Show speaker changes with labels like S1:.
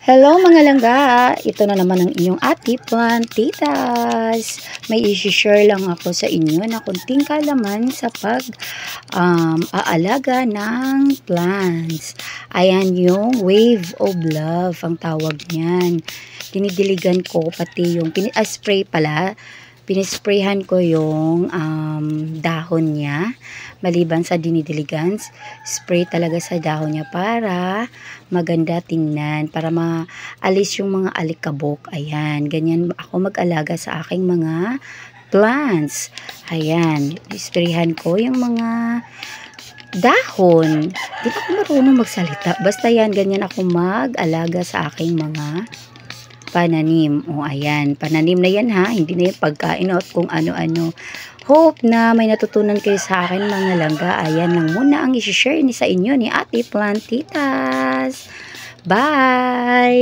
S1: Hello mga langga! Ito na naman ang inyong ate plantitas. May isi-share lang ako sa inyo na kunting kalaman sa aalaga ng plants. Ayan yung wave of love ang tawag niyan. Dinidiligan ko pati yung spray pala. Pinisprayhan ko yung dahon niya. Maliban sa dinidiligan, spray talaga sa dahon niya para maganda tingnan, para maalis yung mga alikabok. Ayan, ganyan ako mag-alaga sa aking mga plants. Ayan, isprayhan ko yung mga dahon. Di ba ako marunong magsalita? Basta yan, ganyan ako mag-alaga sa aking mga pananim. O ayan, pananim na yan ha, hindi na yung pagkain at kung ano-ano. Hope na may natutunan kayo sa akin mga langga. Ayan lang muna ang isi-share ni sa inyo ni Ate Plantitas. Bye!